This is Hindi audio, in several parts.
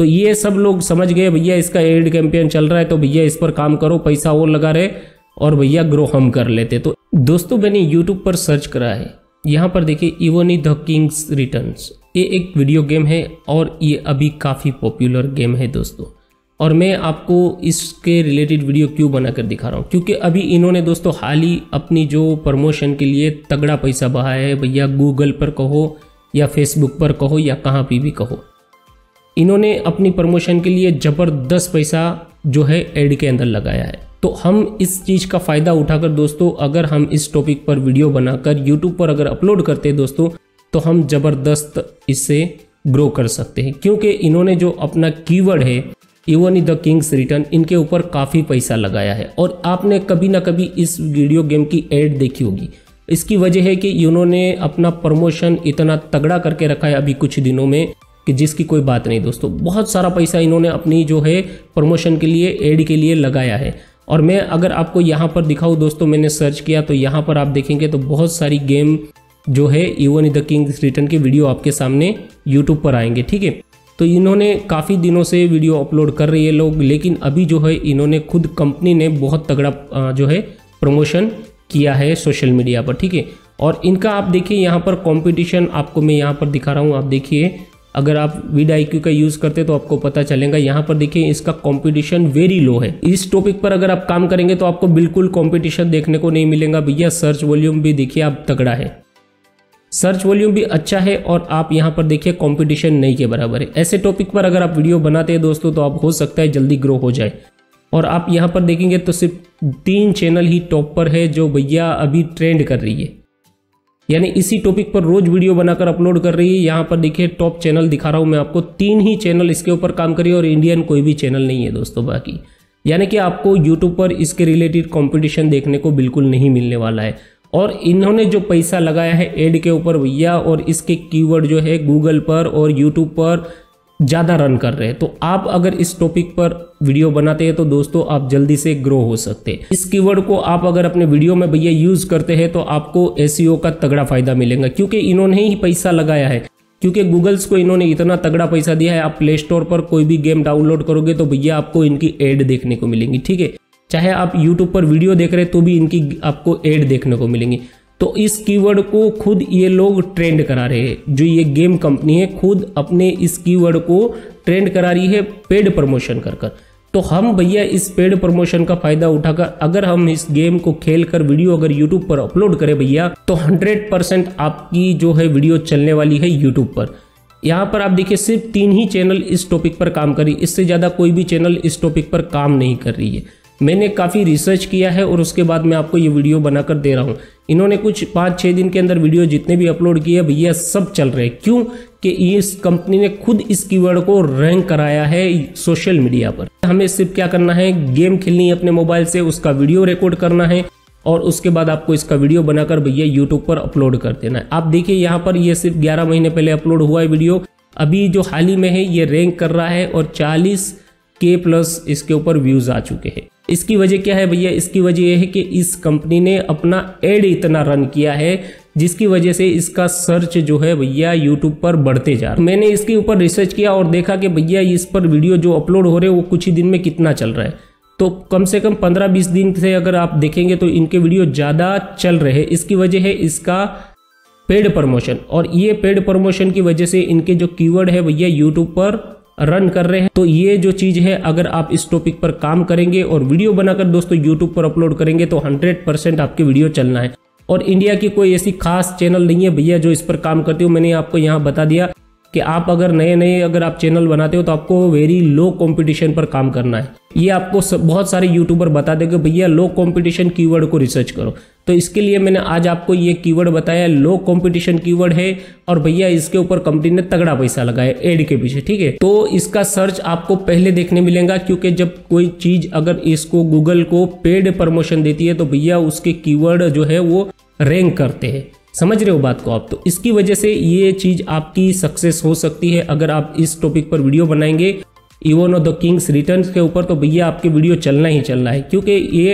तो ये सब लोग समझ गए भैया इसका एड कैंपेन चल रहा है, तो भैया इस पर काम करो, पैसा और लगा रहे और भैया ग्रो हम कर लेते। तो दोस्तों मैंने यूट्यूब पर सर्च करा है, यहाँ पर देखिए इवोनी द किंग्स रिटर्न्स, ये एक वीडियो गेम है और ये अभी काफ़ी पॉपुलर गेम है दोस्तों। और मैं आपको इसके रिलेटेड वीडियो क्यों बनाकर दिखा रहा हूँ, क्योंकि अभी इन्होंने दोस्तों हाल ही अपनी जो प्रमोशन के लिए तगड़ा पैसा बहाया है भैया, गूगल पर कहो या फेसबुक पर कहो या कहाँ पे भी कहो, इन्होंने अपनी प्रमोशन के लिए ज़बरदस्त पैसा जो है एड के अंदर लगाया है। तो हम इस चीज़ का फ़ायदा उठाकर दोस्तों अगर हम इस टॉपिक पर वीडियो बनाकर यूट्यूब पर अगर अपलोड करते हैं दोस्तों, तो हम ज़बरदस्त इससे ग्रो कर सकते हैं, क्योंकि इन्होंने जो अपना कीवर्ड है इवोनी द किंग्स रिटर्न, इनके ऊपर काफ़ी पैसा लगाया है। और आपने कभी ना कभी इस वीडियो गेम की एड देखी होगी। इसकी वजह है कि इन्होंने अपना प्रमोशन इतना तगड़ा करके रखा है अभी कुछ दिनों में कि जिसकी कोई बात नहीं दोस्तों। बहुत सारा पैसा इन्होंने अपनी जो है प्रमोशन के लिए, एड के लिए लगाया है। और मैं अगर आपको यहाँ पर दिखाऊँ दोस्तों, मैंने सर्च किया तो यहाँ पर आप देखेंगे तो बहुत सारी गेम जो है इवोनी द किंग्स रिटर्न की वीडियो आपके सामने यूट्यूब पर आएंगे, ठीक है। तो इन्होंने काफ़ी दिनों से वीडियो अपलोड कर रही है लोग, लेकिन अभी जो है इन्होंने खुद कंपनी ने बहुत तगड़ा जो है प्रमोशन किया है सोशल मीडिया पर, ठीक है। और इनका आप देखिए यहाँ पर कंपटीशन आपको मैं यहाँ पर दिखा रहा हूँ, आप देखिए अगर आप vidIQ का यूज़ करते तो आपको पता चलेगा। यहाँ पर देखिए इसका कंपटीशन वेरी लो है। इस टॉपिक पर अगर आप काम करेंगे तो आपको बिल्कुल कंपटीशन देखने को नहीं मिलेगा भैया। सर्च वॉल्यूम भी देखिए आप तगड़ा है, सर्च वॉल्यूम भी अच्छा है, और आप यहाँ पर देखिए कंपटीशन नहीं के बराबर है। ऐसे टॉपिक पर अगर आप वीडियो बनाते हैं दोस्तों तो आप हो सकता है जल्दी ग्रो हो जाए। और आप यहाँ पर देखेंगे तो सिर्फ 3 चैनल ही टॉप पर है जो भैया अभी ट्रेंड कर रही है, यानी इसी टॉपिक पर रोज वीडियो बनाकर अपलोड कर रही है। यहाँ पर देखिए टॉप चैनल दिखा रहा हूँ मैं आपको, 3 ही चैनल इसके ऊपर काम करिए और इंडियन कोई भी चैनल नहीं है दोस्तों बाकी। यानी कि आपको यूट्यूब पर इसके रिलेटेड कंपटीशन देखने को बिल्कुल नहीं मिलने वाला है। और इन्होंने जो पैसा लगाया है एड के ऊपर भैया, और इसके कीवर्ड जो है गूगल पर और यूट्यूब पर ज़्यादा रन कर रहे हैं। तो आप अगर इस टॉपिक पर वीडियो बनाते हैं तो दोस्तों आप जल्दी से ग्रो हो सकते हैं। इस कीवर्ड को आप अगर अपने वीडियो में भैया यूज़ करते हैं तो आपको SEO का तगड़ा फायदा मिलेगा, क्योंकि इन्होंने ही पैसा लगाया है। क्योंकि गूगल्स को इन्होंने इतना तगड़ा पैसा दिया है, आप प्ले स्टोर पर कोई भी गेम डाउनलोड करोगे तो भैया आपको इनकी एड देखने को मिलेंगी, ठीक है। चाहे आप यूट्यूब पर वीडियो देख रहे हैं तो भी इनकी आपको एड देखने को मिलेंगी। तो इस कीवर्ड को खुद ये लोग ट्रेंड करा रहे हैं, जो ये गेम कंपनी है खुद अपने इस कीवर्ड को ट्रेंड करा रही है पेड प्रमोशन कर कर। तो हम भैया इस पेड प्रमोशन का फायदा उठाकर अगर हम इस गेम को खेल कर वीडियो अगर यूट्यूब पर अपलोड करें भैया, तो 100% आपकी जो है वीडियो चलने वाली है यूट्यूब पर। यहाँ पर आप देखिए सिर्फ 3 ही चैनल इस टॉपिक पर काम कर रही है, इससे ज़्यादा कोई भी चैनल इस टॉपिक पर काम नहीं कर रही है। मैंने काफ़ी रिसर्च किया है और उसके बाद मैं आपको ये वीडियो बनाकर दे रहा हूँ। इन्होंने कुछ 5-6 दिन के अंदर वीडियो जितने भी अपलोड किए भैया सब चल रहे हैं। क्यों कि इस कंपनी ने खुद इस कीवर्ड को रैंक कराया है सोशल मीडिया पर। हमें सिर्फ क्या करना है, गेम खेलनी है अपने मोबाइल से, उसका वीडियो रिकॉर्ड करना है और उसके बाद आपको इसका वीडियो बनाकर भैया यूट्यूब पर अपलोड कर देना है। आप देखिए यहाँ पर ये सिर्फ 11 महीने पहले अपलोड हुआ है वीडियो, अभी जो हाल ही में है ये रैंक कर रहा है और 40K प्लस इसके ऊपर व्यूज आ चुके हैं। इसकी वजह क्या है भैया, इसकी वजह यह है कि इस कंपनी ने अपना एड इतना रन किया है जिसकी वजह से इसका सर्च जो है भैया यूट्यूब पर बढ़ते जा रहा है। मैंने इसके ऊपर रिसर्च किया और देखा कि भैया इस पर वीडियो जो अपलोड हो रहे हैं वो कुछ ही दिन में कितना चल रहा है। तो कम से कम 15-20 दिन से अगर आप देखेंगे तो इनके वीडियो ज़्यादा चल रहे हैं। इसकी वजह है इसका पेड प्रमोशन, और ये पेड प्रमोशन की वजह से इनके जो कीवर्ड है भैया यूट्यूब पर रन कर रहे हैं। तो ये जो चीज़ है अगर आप इस टॉपिक पर काम करेंगे और वीडियो बनाकर दोस्तों यूट्यूब पर अपलोड करेंगे तो 100% आपकी वीडियो चलना है। और इंडिया की कोई ऐसी खास चैनल नहीं है भैया जो इस पर काम करती हो। मैंने आपको यहाँ बता दिया कि आप अगर नए अगर आप चैनल बनाते हो तो आपको वेरी लो कंपटीशन पर काम करना है। ये आपको बहुत सारे यूट्यूबर बता देंगे भैया लो कंपटीशन कीवर्ड को रिसर्च करो। तो इसके लिए मैंने आज आपको ये कीवर्ड बताया, लो कंपटीशन कीवर्ड है और भैया इसके ऊपर कंपनी ने तगड़ा पैसा लगाया एड के पीछे, ठीक है। तो इसका सर्च आपको पहले देखने मिलेगा, क्योंकि जब कोई चीज अगर इसको गूगल को पेड प्रमोशन देती है तो भैया उसके कीवर्ड जो है वो रैंक करते हैं। समझ रहे हो बात को आप? तो इसकी वजह से ये चीज आपकी सक्सेस हो सकती है अगर आप इस टॉपिक पर वीडियो बनाएंगे इवोनी द किंग्स रिटर्न्स के ऊपर, तो भैया आपके वीडियो चलना ही चलना है, क्योंकि ये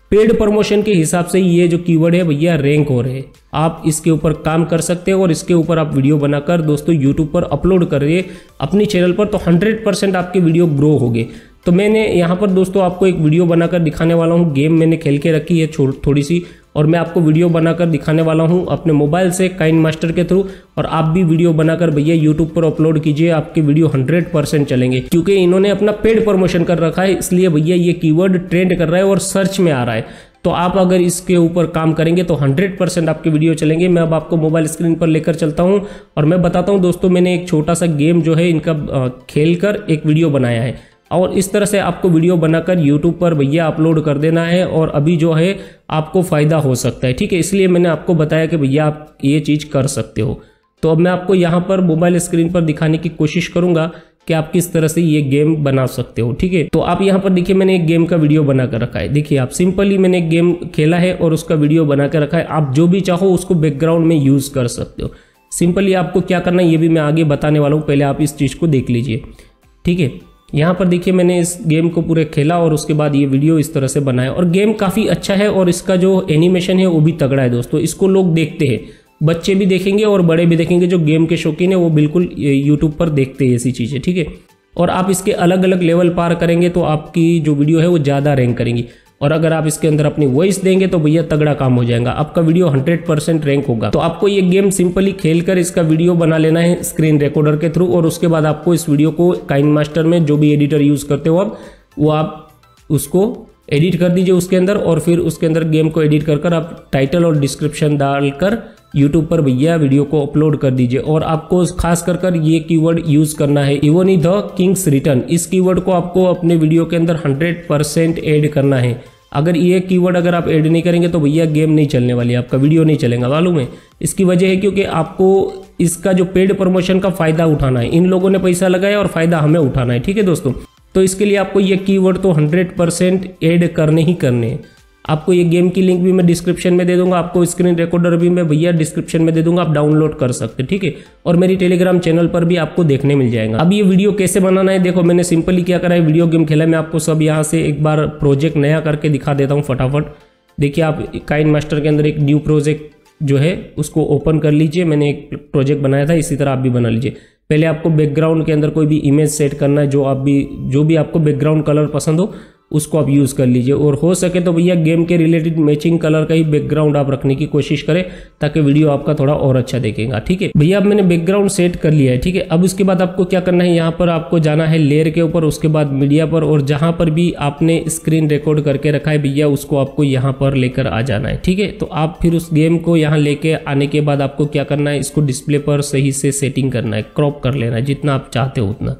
पेड प्रमोशन के हिसाब से ये जो कीवर्ड है भैया रैंक हो रहे हैं। आप इसके ऊपर काम कर सकते हो और इसके ऊपर आप वीडियो बनाकर दोस्तों यूट्यूब पर अपलोड करिए अपनी चैनल पर, तो 100% आपके वीडियो ग्रो होंगे। तो मैंने यहाँ पर दोस्तों आपको एक वीडियो बनाकर दिखाने वाला हूँ। गेम मैंने खेल के रखी है थोड़ी सी, और मैं आपको वीडियो बनाकर दिखाने वाला हूँ अपने मोबाइल से काइनमास्टर के थ्रू। और आप भी वीडियो बनाकर भैया यूट्यूब पर अपलोड कीजिए, आपके वीडियो 100% चलेंगे, क्योंकि इन्होंने अपना पेड प्रमोशन कर रखा है, इसलिए भैया ये कीवर्ड ट्रेंड कर रहा है और सर्च में आ रहा है। तो आप अगर इसके ऊपर काम करेंगे तो 100% आपके वीडियो चलेंगे। मैं अब आपको मोबाइल स्क्रीन पर लेकर चलता हूं और मैं बताता हूं दोस्तों, मैंने एक छोटा सा गेम जो है इनका खेल कर एक वीडियो बनाया है, और इस तरह से आपको वीडियो बनाकर यूट्यूब पर भैया अपलोड कर देना है, और अभी जो है आपको फ़ायदा हो सकता है। ठीक है, इसलिए मैंने आपको बताया कि भैया आप ये चीज़ कर सकते हो। तो अब मैं आपको यहाँ पर मोबाइल स्क्रीन पर दिखाने की कोशिश करूँगा कि आप किस तरह से ये गेम बना सकते हो। ठीक है, तो आप यहाँ पर देखिए मैंने एक गेम का वीडियो बना कर रखा है। देखिए आप सिंपली मैंने एक गेम खेला है और उसका वीडियो बना कर रखा है। आप जो भी चाहो उसको बैकग्राउंड में यूज़ कर सकते हो। सिंपली आपको क्या करना है ये भी मैं आगे बताने वाला हूँ, पहले आप इस चीज़ को देख लीजिए। ठीक है, यहाँ पर देखिए मैंने इस गेम को पूरे खेला और उसके बाद ये वीडियो इस तरह से बनाया, और गेम काफ़ी अच्छा है और इसका जो एनिमेशन है वो भी तगड़ा है दोस्तों। इसको लोग देखते हैं, बच्चे भी देखेंगे और बड़े भी देखेंगे, जो गेम के शौकीन है वो बिल्कुल यूट्यूब पर देखते हैं ऐसी चीज़ें। ठीक है, और आप इसके अलग अलग लेवल पार करेंगे तो आपकी जो वीडियो है वो ज़्यादा रैंक करेंगी, और अगर आप इसके अंदर अपनी वॉइस देंगे तो भैया तगड़ा काम हो जाएगा, आपका वीडियो 100% रैंक होगा। तो आपको ये गेम सिंपली खेलकर इसका वीडियो बना लेना है स्क्रीन रिकॉर्डर के थ्रू, और उसके बाद आपको इस वीडियो को काइनमास्टर में जो भी एडिटर यूज़ करते हो आप, वो आप उसको एडिट कर दीजिए उसके अंदर, और फिर उसके अंदर गेम को एडिट कर आप टाइटल और डिस्क्रिप्शन डालकर यूट्यूब पर भैया वीडियो को अपलोड कर दीजिए। और आपको खास कर ये कीवर्ड यूज करना है, इवोनी द किंग्स रिटर्न। इस कीवर्ड को आपको अपने वीडियो के अंदर 100% ऐड करना है। अगर ये कीवर्ड अगर आप ऐड नहीं करेंगे तो भैया गेम नहीं चलने वाली, आपका वीडियो नहीं चलेगा। मालूम है इसकी वजह है क्योंकि आपको इसका जो पेड प्रमोशन का फायदा उठाना है। इन लोगों ने पैसा लगाया और फायदा हमें उठाना है। ठीक है दोस्तों, तो इसके लिए आपको ये कीवर्ड तो 100% ऐड करने ही करने हैं। आपको ये गेम की लिंक भी मैं डिस्क्रिप्शन में दे दूंगा, आपको स्क्रीन रिकॉर्डर भी मैं भैया डिस्क्रिप्शन में दे दूंगा, आप डाउनलोड कर सकते हैं। ठीक है, और मेरी टेलीग्राम चैनल पर भी आपको देखने मिल जाएगा। अब ये वीडियो कैसे बनाना है, देखो मैंने सिंपली क्या करा है, वीडियो गेम खेला है। मैं आपको सब यहाँ से एक बार प्रोजेक्ट नया करके दिखा देता हूँ फटाफट। देखिए आप काइनमास्टर के अंदर एक न्यू प्रोजेक्ट जो है उसको ओपन कर लीजिए। मैंने एक प्रोजेक्ट बनाया था, इसी तरह आप भी बना लीजिए। पहले आपको बैकग्राउंड के अंदर कोई भी इमेज सेट करना है, जो भी आपको बैकग्राउंड कलर पसंद हो उसको आप यूज़ कर लीजिए, और हो सके तो भैया गेम के रिलेटेड मैचिंग कलर का ही बैकग्राउंड आप रखने की कोशिश करें ताकि वीडियो आपका थोड़ा और अच्छा देखेगा। ठीक है भैया, अब मैंने बैकग्राउंड सेट कर लिया है। ठीक है, अब इसके बाद आपको क्या करना है, यहाँ पर आपको जाना है लेयर के ऊपर, उसके बाद मीडिया पर, और जहाँ पर भी आपने स्क्रीन रिकॉर्ड करके रखा है भैया उसको आपको यहाँ पर लेकर आ जाना है। ठीक है, तो आप फिर उस गेम को यहाँ लेके आने के बाद आपको क्या करना है, इसको डिस्प्ले पर सही से सेटिंग करना है, क्रॉप कर लेना है जितना आप चाहते हो उतना।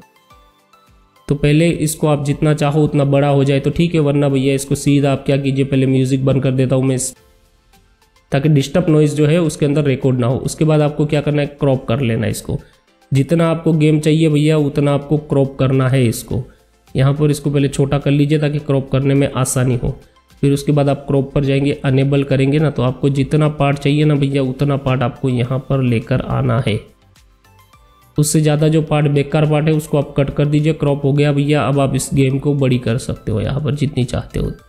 तो पहले इसको आप जितना चाहो उतना बड़ा हो जाए तो ठीक है, वरना भैया इसको सीधा आप क्या कीजिए, पहले म्यूजिक बंद कर देता हूँ मैं ताकि डिस्टर्ब नॉइज जो है उसके अंदर रिकॉर्ड ना हो। उसके बाद आपको क्या करना है, क्रॉप कर लेना है इसको, जितना आपको गेम चाहिए भैया उतना आपको क्रॉप करना है इसको। यहाँ पर इसको पहले छोटा कर लीजिए ताकि क्रॉप करने में आसानी हो। फिर उसके बाद आप क्रॉप पर जाएंगे, अनेबल करेंगे ना, तो आपको जितना पार्ट चाहिए ना भैया उतना पार्ट आपको यहाँ पर लेकर आना है। उससे ज़्यादा जो पार्ट बेकार पार्ट है उसको आप कट कर दीजिए। क्रॉप हो गया भैया, अब आप इस गेम को बड़ी कर सकते हो यहाँ पर जितनी चाहते हो।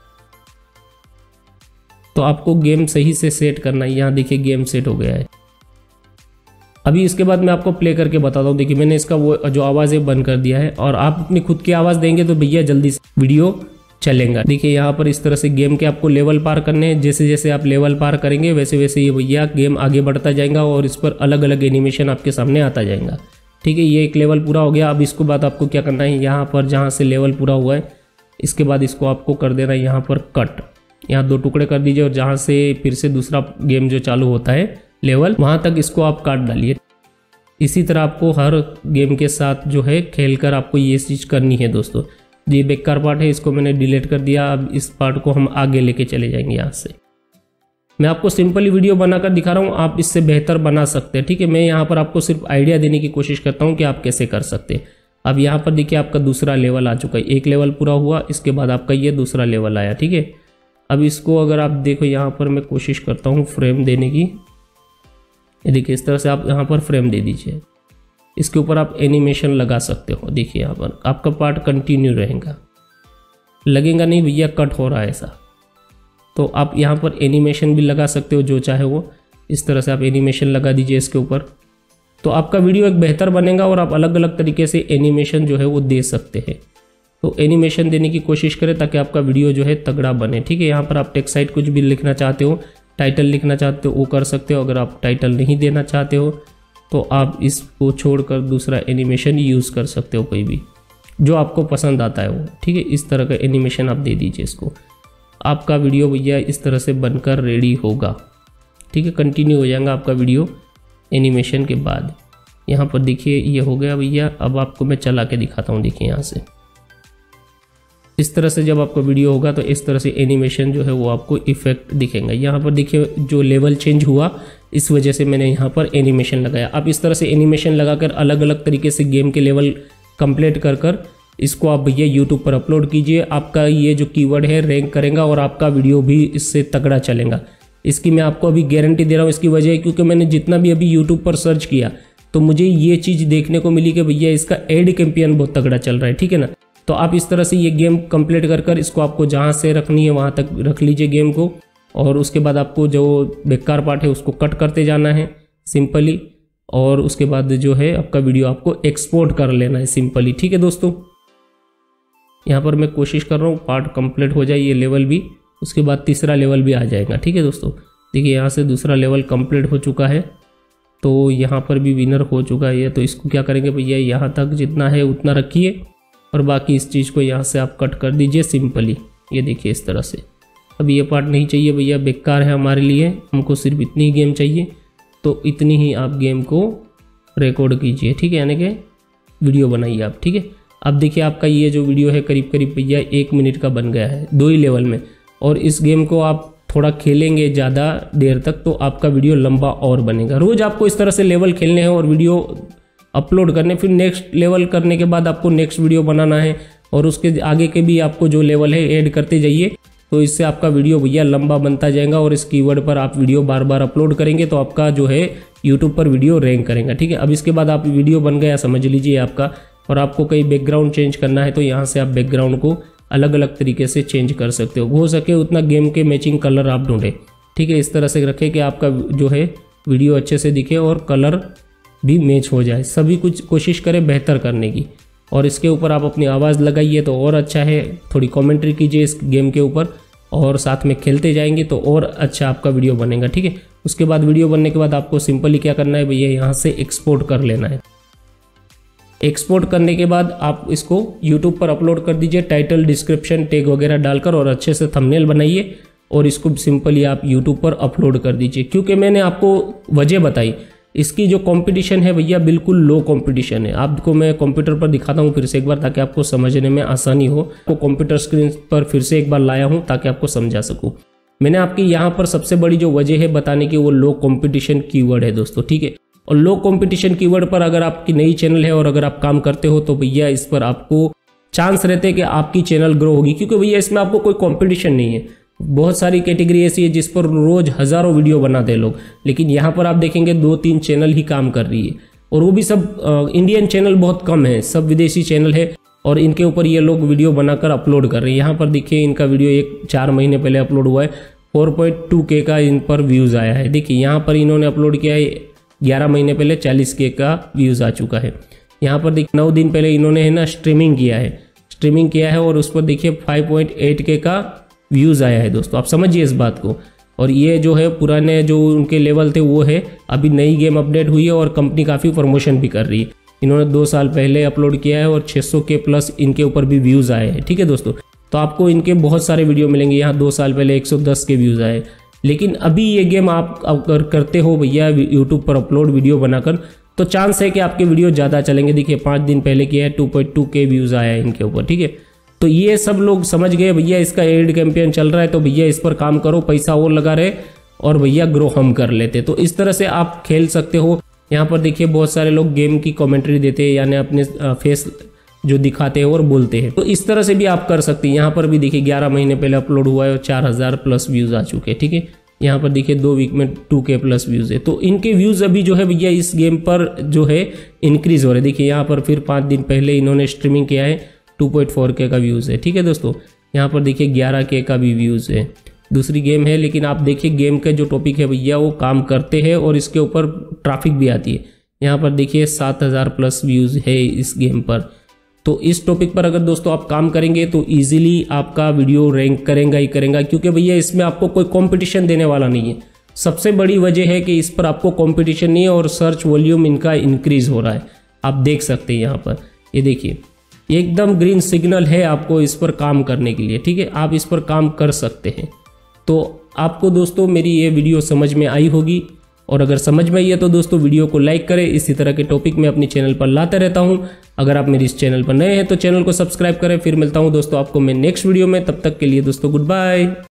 तो आपको गेम सही से सेट करना है। यहाँ देखिए गेम सेट हो गया है। अभी इसके बाद मैं आपको प्ले करके बताता हूँ। देखिए मैंने इसका वो जो आवाज़ है बंद कर दिया है, और आप अपनी खुद की आवाज़ देंगे तो भैया जल्दी से वीडियो चलेगा। देखिए यहाँ पर इस तरह से गेम के आपको लेवल पार करने हैं। जैसे जैसे आप लेवल पार करेंगे वैसे वैसे ये भैया गेम आगे बढ़ता जाएगा और इस पर अलग अलग एनिमेशन आपके सामने आता जाएगा। ठीक है, ये एक लेवल पूरा हो गया। अब इसको बाद आपको क्या करना है, यहाँ पर जहाँ से लेवल पूरा हुआ है इसके बाद इसको आपको कर देना है यहाँ पर कट। यहाँ 2 टुकड़े कर दीजिए, और जहाँ से फिर से दूसरा गेम जो चालू होता है लेवल, वहाँ तक इसको आप काट डालिए। इसी तरह आपको हर गेम के साथ जो है खेल कर आपको ये चीज़ करनी है दोस्तों। ये बेकार पार्ट है, इसको मैंने डिलीट कर दिया। अब इस पार्ट को हम आगे लेके चले जाएंगे। यहाँ से मैं आपको सिंपली वीडियो बनाकर दिखा रहा हूँ, आप इससे बेहतर बना सकते हैं। ठीक है, मैं यहाँ पर आपको सिर्फ आइडिया देने की कोशिश करता हूँ कि आप कैसे कर सकते हैं। अब यहाँ पर देखिए आपका दूसरा लेवल आ चुका है, एक लेवल पूरा हुआ, इसके बाद आपका ये दूसरा लेवल आया। ठीक है, अब इसको अगर आप देखो यहाँ पर मैं कोशिश करता हूँ फ्रेम देने की। देखिए इस तरह से आप यहाँ पर फ्रेम दे दीजिए, इसके ऊपर आप एनिमेशन लगा सकते हो। देखिए यहाँ पर आपका पार्ट कंटिन्यू रहेगा, लगेगा नहीं भैया कट हो रहा है ऐसा। तो आप यहाँ पर एनिमेशन भी लगा सकते हो, जो चाहे वो इस तरह से आप एनिमेशन लगा दीजिए इसके ऊपर, तो आपका वीडियो एक बेहतर बनेगा और आप अलग अलग तरीके से एनिमेशन जो है वो दे सकते हैं। तो एनिमेशन देने की कोशिश करें ताकि आपका वीडियो जो है तगड़ा बने। ठीक है, यहाँ पर आप टेक्स्ट साइट कुछ भी लिखना चाहते हो, टाइटल लिखना चाहते हो वो कर सकते हो। अगर आप टाइटल नहीं देना चाहते हो तो आप इसको छोड़कर दूसरा एनिमेशन यूज़ कर सकते हो, कोई भी जो आपको पसंद आता है वो। ठीक है, इस तरह का एनिमेशन आप दे दीजिए इसको, आपका वीडियो भैया इस तरह से बनकर रेडी होगा। ठीक है, कंटिन्यू हो जाएगा आपका वीडियो एनिमेशन के बाद। यहाँ पर देखिए ये हो गया भैया। अब आपको मैं चला के दिखाता हूँ, देखिए यहाँ से इस तरह से जब आपका वीडियो होगा तो इस तरह से एनिमेशन जो है वो आपको इफेक्ट दिखेगा। यहाँ पर देखिए जो लेवल चेंज हुआ इस वजह से मैंने यहाँ पर एनिमेशन लगाया। आप इस तरह से एनिमेशन लगाकर अलग अलग तरीके से गेम के लेवल कंप्लीट कर इसको आप भैया यूट्यूब पर अपलोड कीजिए। आपका ये जो कीवर्ड है रैंक करेगा और आपका वीडियो भी इससे तगड़ा चलेगा। इसकी मैं आपको अभी गारंटी दे रहा हूँ। इसकी वजह है क्योंकि मैंने जितना भी अभी यूट्यूब पर सर्च किया तो मुझे ये चीज़ देखने को मिली कि भैया इसका एड कैंपेन बहुत तगड़ा चल रहा है। ठीक है ना, तो आप इस तरह से ये गेम कंप्लीट कर इसको आपको जहाँ से रखनी है वहाँ तक रख लीजिए गेम को, और उसके बाद आपको जो बेकार पार्ट है उसको कट करते जाना है सिंपली, और उसके बाद जो है आपका वीडियो आपको एक्सपोर्ट कर लेना है सिंपली। ठीक है दोस्तों, यहाँ पर मैं कोशिश कर रहा हूँ पार्ट कंप्लीट हो जाए ये लेवल भी, उसके बाद तीसरा लेवल भी आ जाएगा। ठीक है दोस्तों, देखिए यहाँ से दूसरा लेवल कंप्लीट हो चुका है, तो यहाँ पर भी विनर हो चुका है। तो इसको क्या करेंगे भैया, यहाँ तक जितना है उतना रखिए और बाकी इस चीज़ को यहाँ से आप कट कर दीजिए सिंपली। ये देखिए इस तरह से। अब ये पार्ट नहीं चाहिए भैया, बेकार है हमारे लिए, हमको सिर्फ इतनी ही गेम चाहिए, तो इतनी ही आप गेम को रिकॉर्ड कीजिए। ठीक है, यानी कि वीडियो बनाइए आप। ठीक है, अब देखिए आपका ये जो वीडियो है करीब करीब भैया 1 मिनट का बन गया है 2 ही लेवल में, और इस गेम को आप थोड़ा खेलेंगे ज़्यादा देर तक तो आपका वीडियो लंबा और बनेगा। रोज़ आपको इस तरह से लेवल खेलने हैं और वीडियो अपलोड करने, फिर नेक्स्ट लेवल करने के बाद आपको नेक्स्ट वीडियो बनाना है और उसके आगे के भी आपको जो लेवल है ऐड करते जाइए, तो इससे आपका वीडियो भैया लंबा बनता जाएगा। और इस कीवर्ड पर आप वीडियो बार बार अपलोड करेंगे तो आपका जो है यूट्यूब पर वीडियो रैंक करेगा। ठीक है, अब इसके बाद आप वीडियो बन गया समझ लीजिए आपका, और आपको कहीं बैकग्राउंड चेंज करना है तो यहाँ से आप बैकग्राउंड को अलग अलग तरीके से चेंज कर सकते हो सके उतना गेम के मैचिंग कलर आप ढूंढें। ठीक है, इस तरह से रखें कि आपका जो है वीडियो अच्छे से दिखे और कलर भी मैच हो जाए। सभी कुछ कोशिश करें बेहतर करने की, और इसके ऊपर आप अपनी आवाज़ लगाइए तो और अच्छा है। थोड़ी कमेंट्री कीजिए इस गेम के ऊपर और साथ में खेलते जाएंगे तो और अच्छा आपका वीडियो बनेगा। ठीक है, उसके बाद वीडियो बनने के बाद आपको सिंपली क्या करना है भैया, यहाँ से एक्सपोर्ट कर लेना है। एक्सपोर्ट करने के बाद आप इसको YouTube पर अपलोड कर दीजिए, टाइटल डिस्क्रिप्शन टैग वगैरह डालकर, और अच्छे से थंबनेल बनाइए और इसको सिंपली आप YouTube पर अपलोड कर दीजिए। क्योंकि मैंने आपको वजह बताई, इसकी जो कंपटीशन है भैया बिल्कुल लो कंपटीशन है। आपको मैं कंप्यूटर पर दिखाता हूँ फिर से एक बार ताकि आपको समझने में आसानी हो। आपको कंप्यूटर स्क्रीन पर फिर से एक बार लाया हूँ ताकि आपको समझा सकूँ। मैंने आपकी यहाँ पर सबसे बड़ी जो वजह है बताने की वो लो कंपटीशन कीवर्ड है दोस्तों। ठीक है, और लो कंपटीशन कीवर्ड पर अगर आपकी नई चैनल है और अगर आप काम करते हो तो भैया इस पर आपको चांस रहते हैं कि आपकी चैनल ग्रो होगी, क्योंकि भैया इसमें आपको कोई कंपटीशन नहीं है। बहुत सारी कैटेगरी ऐसी है जिस पर रोज हजारों वीडियो बनाते हैं लोग, लेकिन यहाँ पर आप देखेंगे 2-3 चैनल ही काम कर रही है, और वो भी सब इंडियन चैनल बहुत कम है, सब विदेशी चैनल है, और इनके ऊपर ये लोग वीडियो बनाकर अपलोड कर रहे हैं। यहाँ पर देखिए इनका वीडियो 4 महीने पहले अपलोड हुआ है, 4.2K का इन पर व्यूज़ आया है। देखिए यहाँ पर इन्होंने अपलोड किया है 11 महीने पहले 40K का व्यूज़ आ चुका है। यहाँ पर देखिए 9 दिन पहले इन्होंने है ना स्ट्रीमिंग किया है और उस पर देखिए 5.8K का व्यूज़ आया है दोस्तों। आप समझिए इस बात को। और ये जो है पुराने जो उनके लेवल थे वो है, अभी नई गेम अपडेट हुई है और कंपनी काफ़ी प्रमोशन भी कर रही है। इन्होंने 2 साल पहले अपलोड किया है और 600K प्लस इनके ऊपर भी व्यूज़ आए हैं। ठीक है दोस्तों, तो आपको इनके बहुत सारे वीडियो मिलेंगे। यहाँ 2 साल पहले 110K व्यूज़ आए, लेकिन अभी ये गेम आप अगर करते हो भैया यूट्यूब पर अपलोड वीडियो बनाकर तो चांस है कि आपके वीडियो ज़्यादा चलेंगे। देखिए 5 दिन पहले किया है 2.2K व्यूज़ आया है इनके ऊपर। ठीक है, तो ये सब लोग समझ गए भैया इसका एड कैंपेन चल रहा है, तो भैया इस पर काम करो, पैसा और लगा रहे और भैया ग्रो हम कर लेते। तो इस तरह से आप खेल सकते हो। यहाँ पर देखिए बहुत सारे लोग गेम की कमेंट्री देते हैं, यानी अपने फेस जो दिखाते हैं और बोलते हैं, तो इस तरह से भी आप कर सकते हैं। यहाँ पर भी देखिए 11 महीने पहले अपलोड हुआ है और 4000 प्लस व्यूज़ आ चुके हैं। ठीक है, यहाँ पर देखिए 2 वीक में 2K प्लस व्यूज़ है, तो इनके व्यूज़ अभी जो है भैया इस गेम पर जो है इंक्रीज़ हो रहे हैं। देखिए यहाँ पर फिर 5 दिन पहले इन्होंने स्ट्रीमिंग किया है, 2.4K का व्यूज़ है। ठीक है दोस्तों, यहाँ पर देखिए 11K का भी व्यूज़ है। दूसरी गेम है, लेकिन आप देखिए गेम का जो टॉपिक है भैया वो काम करते हैं और इसके ऊपर ट्रैफिक भी आती है। यहाँ पर देखिए 7000 प्लस व्यूज़ है इस गेम पर। तो इस टॉपिक पर अगर दोस्तों आप काम करेंगे तो इजीली आपका वीडियो रैंक करेगा ही करेगा, क्योंकि भैया इसमें आपको कोई कंपटीशन देने वाला नहीं है। सबसे बड़ी वजह है कि इस पर आपको कंपटीशन नहीं है और सर्च वॉल्यूम इनका इंक्रीज हो रहा है। आप देख सकते हैं यहाँ पर, ये देखिए एकदम ग्रीन सिग्नल है आपको इस पर काम करने के लिए। ठीक है, आप इस पर काम कर सकते हैं। तो आपको दोस्तों मेरी ये वीडियो समझ में आई होगी, और अगर समझ में आई है तो दोस्तों वीडियो को लाइक करें। इसी तरह के टॉपिक मैं अपने चैनल पर लाता रहता हूं। अगर आप मेरे इस चैनल पर नए हैं तो चैनल को सब्सक्राइब करें। फिर मिलता हूं दोस्तों आपको मैं नेक्स्ट वीडियो में, तब तक के लिए दोस्तों गुड बाय।